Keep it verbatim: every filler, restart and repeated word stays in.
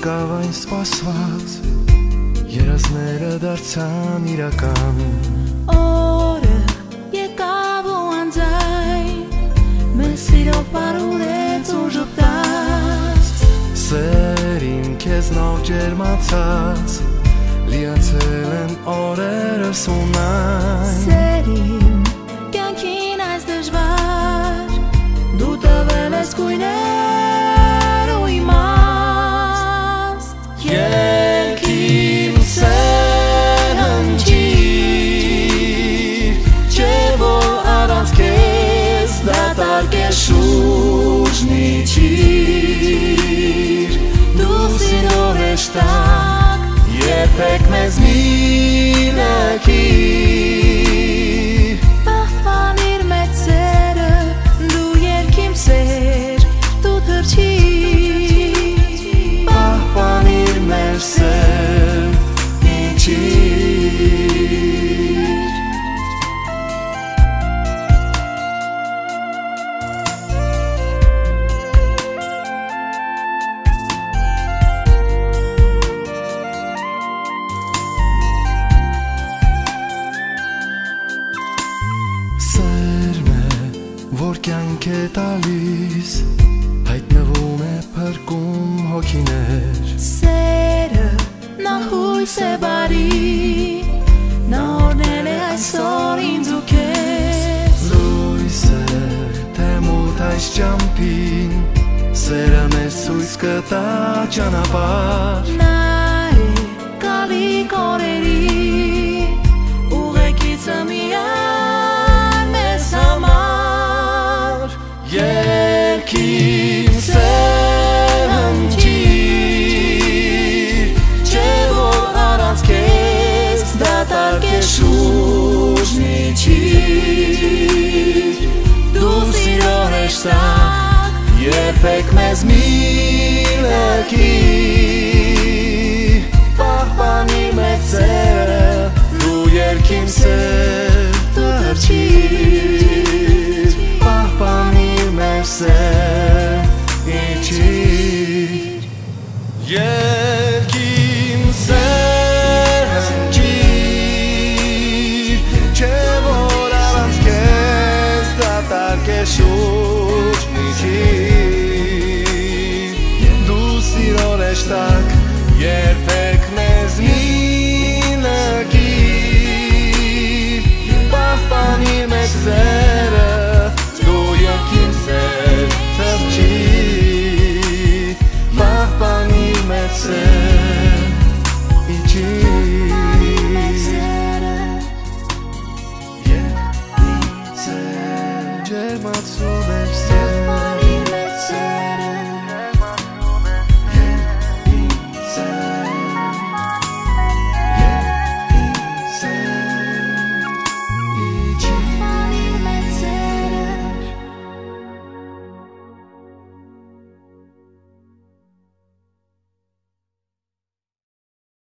եկավ այն սպասված, երազները դարձան իրական։ Օրը եկավ ու անձայն, մեզ սիրով պարուրեց ու ժպտաց, Սերին քեզ նոր ջերմացած, լիացել են օրերս ու նայն։ Սերին կյանքին այս դժվար, դու տվել ես գույներ ու իմաստ, Ելքիմ սեր հնչիր, չէ որ առանց քեզ դատարկ է շուրջն իջիր, դու սիրո հեշտակ, երբեք մեզ մի լքիր, պահպանիր մեծ սերը, դու ելքիմ սեր, դու թրջիր, պահպանիր մեր սեր իջիր։ Որ կյանք է տալիս, հայտնվում է փրկում հոգիներ, սերը նա հույս է բարի, նա օրնել է այսօր ինձ ու քեզ, լույս է թե մութ այս ճամփին, սերը մեզ ցույց կտա ճանապարհ, նա է գալիք օրերի, ուղեկիցը միայն մեզ համար, Ելքիմ սեր հնչիր, չէ որ առանց քեզ դատարկ է շուրջն իջիր, դու սիրո հեշտակ, երբեք մեզ մի լքիր, պահպանիր մեծ սերը, դու ելքիմ սեր թրջիր, պահպանիր մեր սեր իջիր, ելքիմ սեր հնչիր, չէ որ առանց քեզ դատարկ է շուրջն իջիր,